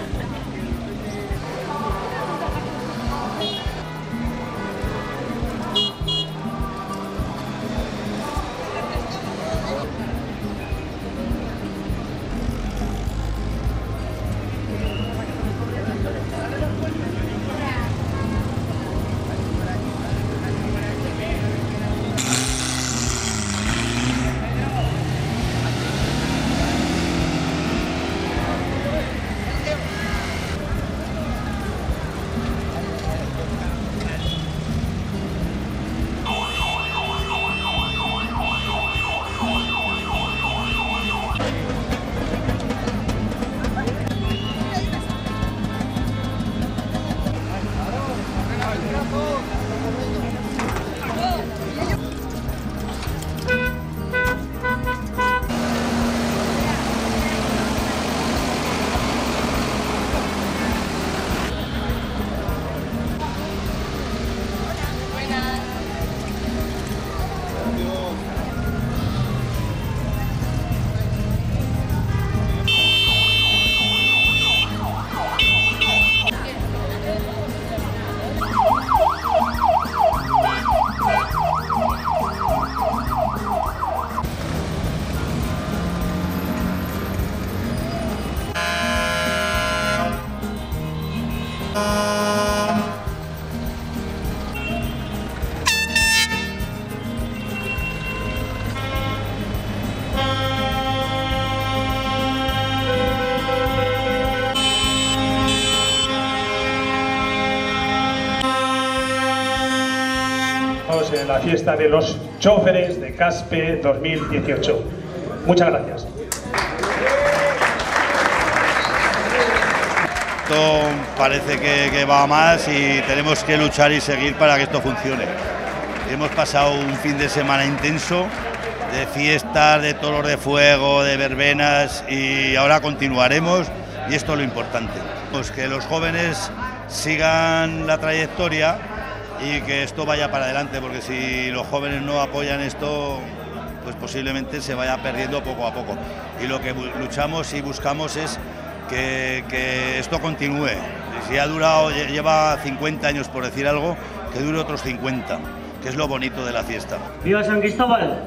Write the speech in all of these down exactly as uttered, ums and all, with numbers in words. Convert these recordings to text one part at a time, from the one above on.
En la fiesta de los choferes de Caspe dos mil dieciocho. Muchas gracias. Esto parece que, que va más y tenemos que luchar y seguir para que esto funcione. Hemos pasado un fin de semana intenso de fiestas, de toros de fuego, de verbenas y ahora continuaremos y esto es lo importante. Pues que los jóvenes sigan la trayectoria y que esto vaya para adelante, porque si los jóvenes no apoyan esto, pues posiblemente se vaya perdiendo poco a poco. Y lo que luchamos y buscamos es que, que esto continúe. Si ha durado, lleva cincuenta años por decir algo, que dure otros cincuenta, que es lo bonito de la fiesta. ¡Viva San Cristóbal!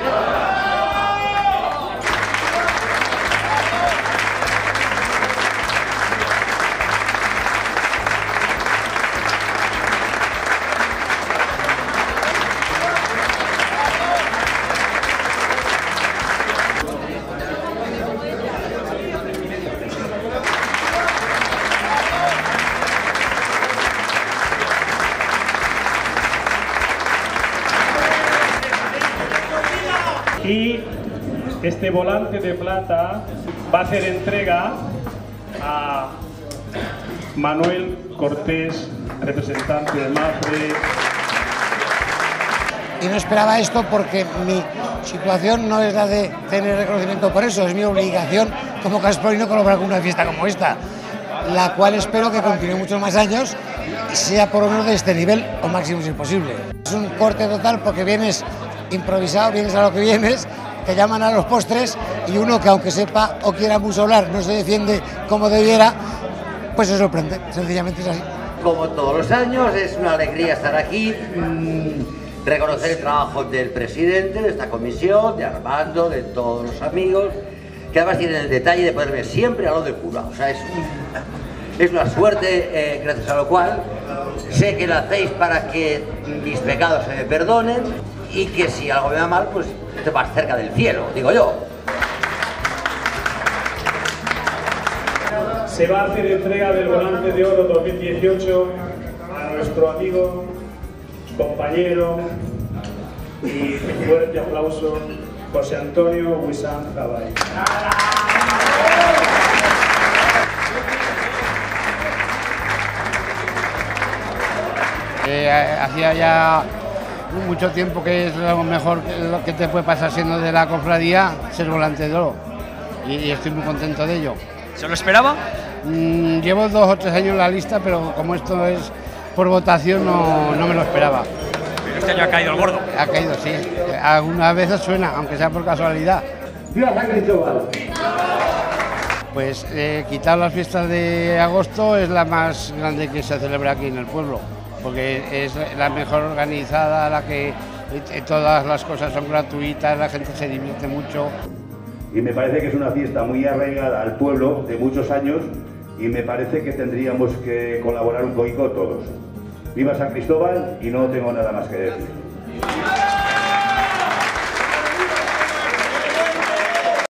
Y este volante de plata va a hacer entrega a Manuel Cortés, representante de MAPFRE. Y no esperaba esto porque mi situación no es la de tener reconocimiento por eso, es mi obligación como caspolino colaborar con una fiesta como esta, la cual espero que continúe muchos más años y sea por lo menos de este nivel o máximo si es posible. Es un corte total porque vienes improvisado, vienes a lo que vienes, te llaman a los postres y uno que aunque sepa o quiera mucho hablar, no se defiende como debiera, pues se sorprende, sencillamente es así. Como todos los años, es una alegría estar aquí, mmm, reconocer el trabajo del presidente de esta comisión, de Armando, de todos los amigos, que además tienen el detalle de poder ver siempre a lo de cura. O sea, es, un, es una suerte, eh, gracias a lo cual sé que lo hacéis para que mis pecados se me perdonen y que si algo me va mal, pues esté más cerca del cielo, digo yo. Se va a hacer entrega del volante de oro dos mil dieciocho a nuestro amigo, compañero y un fuerte aplauso, José Antonio Huizán Zabay. Eh, hacía ya mucho tiempo que es lo mejor que, lo que te puede pasar siendo de la cofradía, ser volante de oro, y, y estoy muy contento de ello. ¿Se lo esperaba? Mm, llevo dos o tres años en la lista, pero como esto es por votación no, no me lo esperaba. Pero este año ha caído el gordo. Ha caído, sí. Algunas veces suena, aunque sea por casualidad. ¡Viva San Cristóbal! Pues eh, quitar las fiestas de agosto es la más grande que se celebra aquí en el pueblo, porque es la mejor organizada, la que eh, todas las cosas son gratuitas, la gente se divierte mucho. Y me parece que es una fiesta muy arraigada al pueblo de muchos años y me parece que tendríamos que colaborar un poquito todos. Viva San Cristóbal y no tengo nada más que decir.